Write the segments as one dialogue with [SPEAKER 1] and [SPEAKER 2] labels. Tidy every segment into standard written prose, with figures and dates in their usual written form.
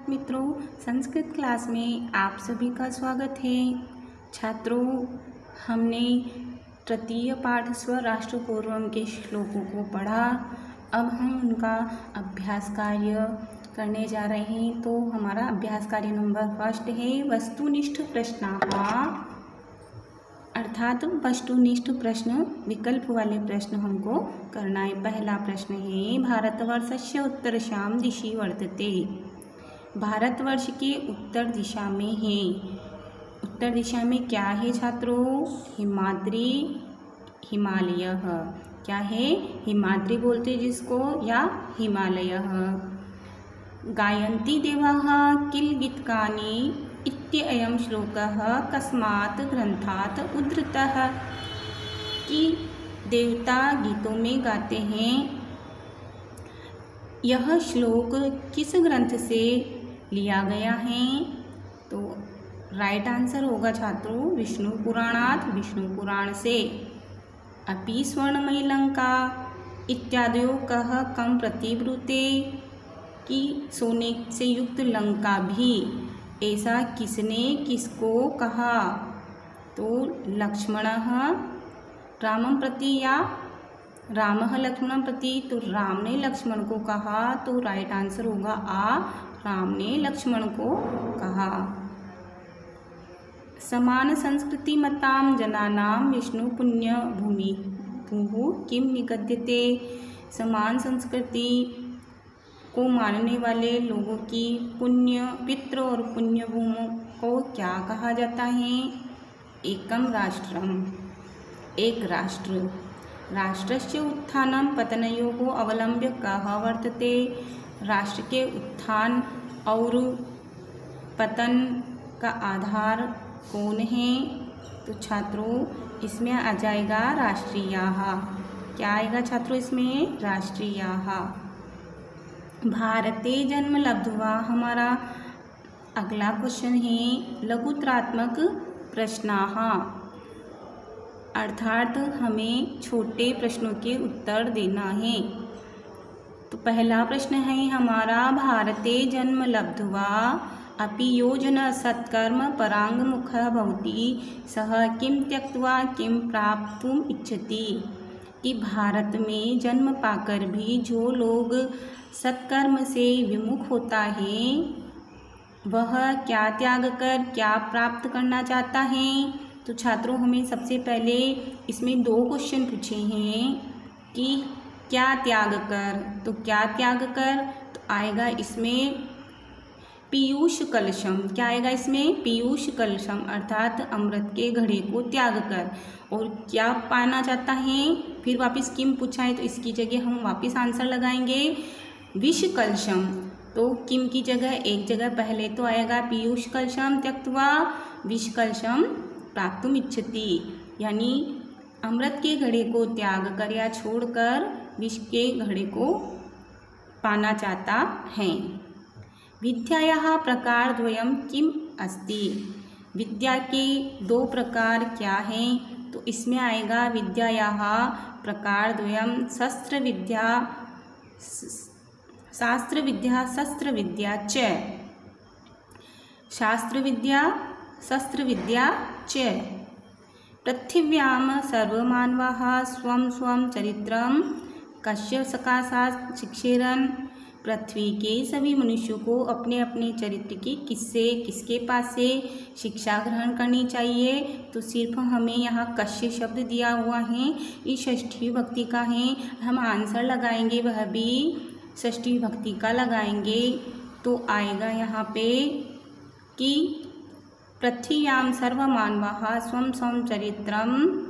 [SPEAKER 1] मित्रों, संस्कृत क्लास में आप सभी का स्वागत है। छात्रों, हमने तृतीय पाठ स्वराष्ट्रपूर्वम के श्लोकों को पढ़ा। अब हम उनका अभ्यास कार्य करने जा रहे हैं। तो हमारा अभ्यास कार्य नंबर फर्स्ट है वस्तुनिष्ठ प्रश्नाः, अर्थात वस्तुनिष्ठ प्रश्न, विकल्प वाले प्रश्न हमको करना है। पहला प्रश्न है भारतवर्षस्य उत्तरशां दिशि वर्तते। भारतवर्ष के उत्तर दिशा में है। उत्तर दिशा में क्या है छात्रों? हिमाद्री, हिमालय। क्या है? हिमाद्री बोलते जिसको, या हिमालय। गायन्ति देवाः किल गीतकानि इत्ययं श्लोकः कस्मात् ग्रन्थात् उद्धृतः। कि देवता गीतों में गाते हैं। यह श्लोक किस ग्रंथ से लिया गया है? तो राइट आंसर होगा छात्रों विष्णु पुराणात्, विष्णु पुराण से। अपि स्वर्णमयी लंका इत्यादयो कः कम प्रतिब्रूते। कि सोने से युक्त लंका भी, ऐसा किसने किसको कहा? तो लक्ष्मणः रामं प्रति, या रामः लक्ष्मणं प्रति। तो राम ने लक्ष्मण को कहा, तो राइट आंसर होगा आ, राम ने लक्ष्मण को कहा। समान संस्कृति मतां जनानां विष्णु पुण्य भूमि किम निगद्यते। समान संस्कृति को मानने वाले लोगों की पुण्य पितृ और पुण्य भूमि को क्या कहा जाता है? एकम राष्ट्रम, एक राष्ट्र। राष्ट्रस्य उत्थानं पतनयोः अवलंब्य कः वर्तते। राष्ट्र के उत्थान और पतन का आधार कौन है? तो छात्रों इसमें आ जाएगा राष्ट्रीयाः। क्या आएगा छात्रों इसमें? राष्ट्रीयाः। भारते जन्म लब्ध्वा, हमारा अगला क्वेश्चन है लघुत्रात्मक प्रश्नाः, अर्थात हमें छोटे प्रश्नों के उत्तर देना है। तो पहला प्रश्न है हमारा भारते जन्म लब्ध्वा अपि योजन सत्कर्म पराङ्मुखः भवति सः किं त्यक्त्वा किं प्राप्तुम् इच्छति। कि भारत में जन्म पाकर भी जो लोग सत्कर्म से विमुख होता है वह क्या त्याग कर क्या प्राप्त करना चाहता है। तो छात्रों हमें सबसे पहले इसमें दो क्वेश्चन पूछे हैं कि क्या त्याग कर। तो क्या त्याग कर, तो आएगा इसमें पीयूष कलशम। क्या आएगा इसमें? पीयूष कलशम, अर्थात अमृत के घड़े को त्याग कर। और क्या पाना चाहता है? फिर वापस किम पूछा है, तो इसकी जगह हम वापस आंसर लगाएंगे विष कलशम। तो किम की जगह एक जगह पहले तो आएगा पीयूष कलशम त्यक्त्वा विष कलशम प्राप्तुम इच्छति, यानी अमृत के घड़े को त्याग कर या छोड़कर विष के घड़े को पाना चाहता है। विद्यायाः प्रकारद्वयं किम अस्ति। विद्या के दो प्रकार क्या हैं? तो इसमें आएगा विद्यायाः प्रकारद्वयं शस्त्र विद्या, शास्त्र विद्या, शस्त्र विद्या च। शास्त्र विद्या, शस्त्र विद्या च। पृथिव्यां सर्वमानवाः स्वं स्वं चरित्रं कस्य सकाशात् शिक्षेरन्। पृथ्वी के सभी मनुष्यों को अपने अपने चरित्र की किसके पास से शिक्षा ग्रहण करनी चाहिए। तो सिर्फ हमें यहाँ कस्य शब्द दिया हुआ है, ये षष्ठी विभक्ति का है। हम आंसर लगाएंगे वह भी षष्ठी विभक्ति का लगाएंगे। तो आएगा यहाँ पे कि पृथिव्यां सर्वमानवाः स्वं स्वं चरित्रं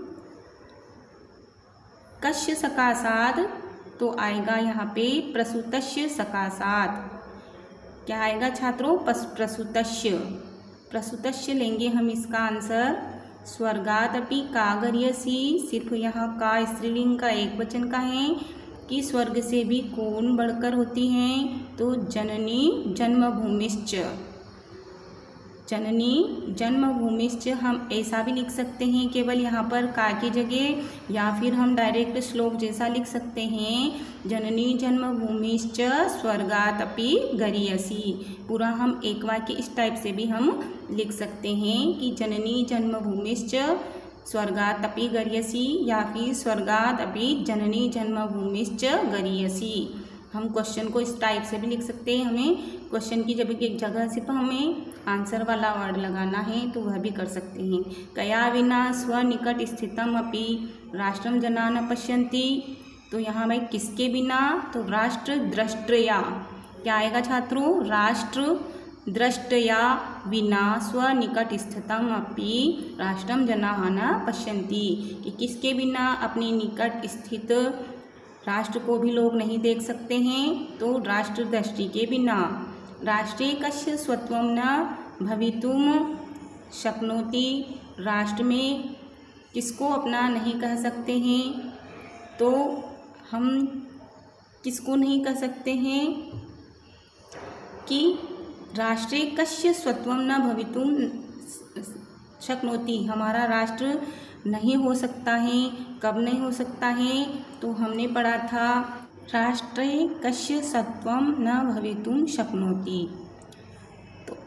[SPEAKER 1] कस्य सकाशात्। तो आएगा यहाँ पे प्रसूतस्य सकाशात्। क्या आएगा छात्रों? प्रसूतस्य। प्रसूतस्य लेंगे हम इसका आंसर। स्वर्गात् अपि कागर्यसि, सिर्फ यहाँ का स्त्रीलिंग का एक वचन का है कि स्वर्ग से भी कौन बढ़कर होती हैं? तो जननी जन्मभूमिश्च। जननी जन्मभूमिश्च हम ऐसा भी लिख सकते हैं केवल यहाँ पर का की जगह, या फिर हम डायरेक्ट श्लोक जैसा लिख सकते हैं जननी जन्मभूमिश्च स्वर्गात् अपि गरीयसी। पूरा हम एक वाक्य इस टाइप से भी हम लिख सकते हैं कि जननी जन्मभूमिश्च स्वर्गात् अपि गरीयसी, या फिर स्वर्गात् अपि जननी जन्मभूमिश्च गरीयसी। हम क्वेश्चन को इस टाइप से भी लिख सकते हैं। हमें क्वेश्चन की जब एक जगह सिर्फ हमें आंसर वाला वर्ड लगाना है तो वह भी कर सकते हैं। कया विना स्वनिकट स्थितम अपि राष्ट्रम जना न पश्यन्ति। तो यहाँ भाई किसके बिना, तो राष्ट्र दृष्टया। क्या आएगा छात्रों, राष्ट्र दृष्टया विना स्वनिकट स्थितम अपि राष्ट्रम जना न पश्यन्ति, कि किसके बिना, अपने निकट स्थित राष्ट्र को भी लोग नहीं देख सकते हैं, तो राष्ट्र दृष्टि के बिना। राष्ट्रे कस्य स्वत्वं न भवितुम शक्नोति। राष्ट्र में किसको अपना नहीं कह सकते हैं, तो हम किसको नहीं कह सकते हैं कि राष्ट्रे कस्य स्वत्वं न भवितुम शक्नोति, हमारा राष्ट्र नहीं हो सकता है। कब नहीं हो सकता है, तो हमने पढ़ा था राष्ट्रे कस्य सत्वम न भवितुम शक्नोति। तो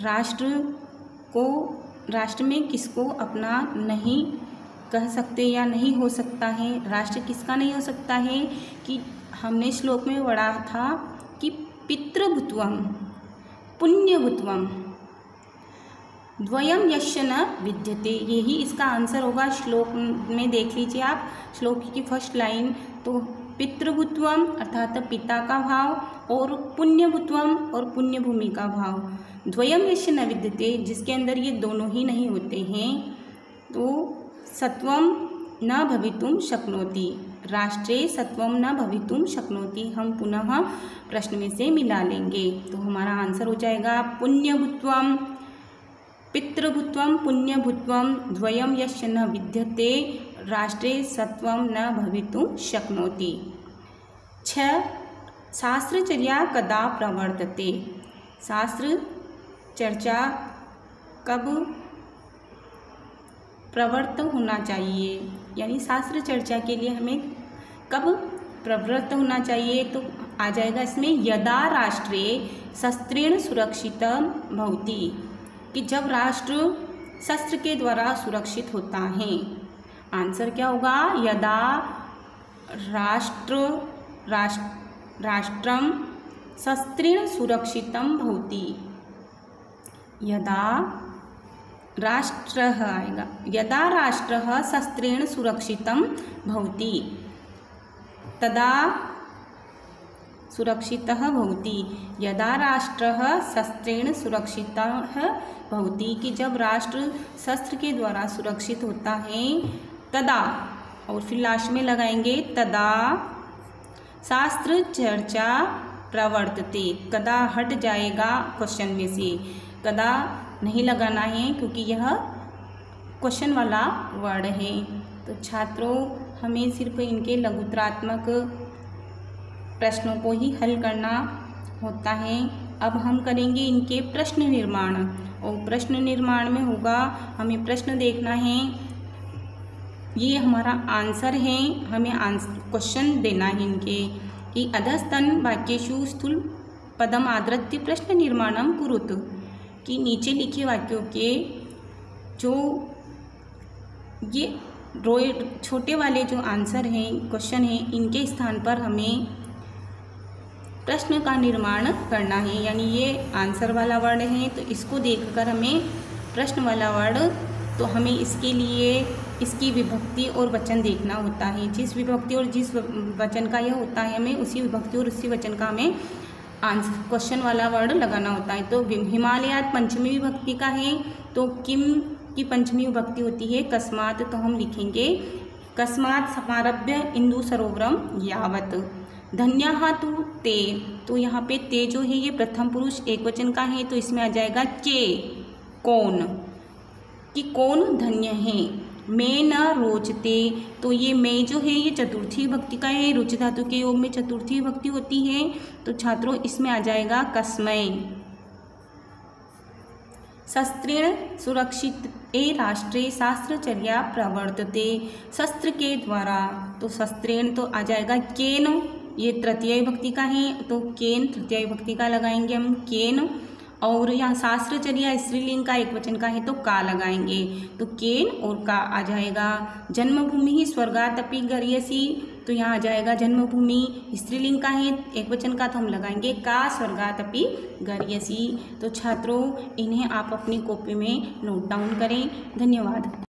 [SPEAKER 1] राष्ट्र में किसको अपना नहीं कह सकते या नहीं हो सकता है। राष्ट्र किसका नहीं हो सकता है, कि हमने श्लोक में पढ़ा था कि पितृभूत्वम पुण्यभूत्वम द्वयम यस्य न विद्यते, यही इसका आंसर होगा। श्लोक में देख लीजिए आप, श्लोक की फर्स्ट लाइन, तो पितृभूत्वम अर्थात पिता का भाव, और पुण्यभूत्वम और पुण्यभूमि का भाव, द्वयम यस्य न विद्यते, जिसके अंदर ये दोनों ही नहीं होते हैं, तो सत्वम न भवितुम शक्नोति, राष्ट्रे सत्वम न भवितुम शक्नोति। हम पुनः प्रश्न में से मिला लेंगे, तो हमारा आंसर हो जाएगा पुण्यभूत्वम पितृभूत्वम पुण्यभूत्वम द्वयम यस्य न विद्यते राष्ट्रे सत्वं न भवितुं शक्नोति। 6 शास्त्रचर्या कदा प्रवर्तते। शास्त्र चर्चा कब प्रवृत्त होना चाहिए, यानी शास्त्र चर्चा के लिए हमें कब प्रवृत्त होना चाहिए, तो आ जाएगा इसमें यदा राष्ट्रे शस्त्रेण सुरक्षितं भवति, कि जब राष्ट्र शस्त्र के द्वारा सुरक्षित होता है। आंसर क्या होगा, यदा राष्ट्रम शस्त्रेण सुरक्षितं भवति। यदा राष्ट्रः आएगा, यदा राष्ट्रः शस्त्रेण सुरक्षितं भवति तदा सुरक्षितः भवति। यदा राष्ट्रः शस्त्रेण सुरक्षितः भवति, कि जब राष्ट्र शस्त्र के द्वारा सुरक्षित होता है, तदा, और फिर लास्ट में लगाएंगे तदा शास्त्र चर्चा प्रवर्तते। कदा हट जाएगा क्वेश्चन में से, कदा नहीं लगाना है क्योंकि यह क्वेश्चन वाला वर्ड है। तो छात्रों, हमें सिर्फ इनके लघुत्रात्मक प्रश्नों को ही हल करना होता है। अब हम करेंगे इनके प्रश्न निर्माण, और प्रश्न निर्माण में होगा हमें प्रश्न देखना है, ये हमारा आंसर है, हमें क्वेश्चन देना है इनके, कि अधस्तन वाक्येषु स्थूल पदम आदृत्य प्रश्न निर्माणम कुरुत, कि नीचे लिखे वाक्यों के जो ये छोटे वाले जो आंसर हैं, क्वेश्चन हैं, इनके स्थान पर हमें प्रश्न का निर्माण करना है। यानी ये आंसर वाला वर्ड है तो इसको देखकर हमें प्रश्न वाला वर्ड, तो हमें इसके लिए इसकी विभक्ति और वचन देखना होता है। जिस विभक्ति और जिस वचन का यह होता है, हमें उसी विभक्ति और उसी वचन का हमें आंसर क्वेश्चन वाला वर्ड लगाना होता है। तो हिमालयात पंचमी विभक्ति का है, तो किम की पंचमी विभक्ति होती है कस्मात, तो हम लिखेंगे कस्मात समारभ्य इंदु सरोवरम यावत। धन्यः तु ते, तो यहाँ पे ते जो है ये प्रथम पुरुष एक वचन का है, तो इसमें आ जाएगा के, कौन, कि कौन धन्य है। मैं न रोचते, तो ये मैं जो है ये चतुर्थी विभक्ति का है, रुच धातु के योग में चतुर्थी विभक्ति होती है, तो छात्रों इसमें आ जाएगा कस्मै। शस्त्रेण सुरक्षित राष्ट्रे शास्त्रचर्या प्रवर्तते। शस्त्र के द्वारा, तो शस्त्रेण तो आ जाएगा केन, ये तृतीय विभक्ति का है तो केन तृतीय विभक्ति का लगाएंगे हम केन। और यहाँ शास्त्रचर्या स्त्रीलिंग का एकवचन का है तो का लगाएंगे, तो केन और का आ जाएगा। जन्मभूमि ही स्वर्गादपि गर्यसी, तो यहाँ आ जाएगा जन्मभूमि स्त्रीलिंग का है एकवचन का तो हम लगाएंगे का स्वर्गादपि गर्यसी। तो छात्रों इन्हें आप अपनी कॉपी में नोट डाउन करें। धन्यवाद।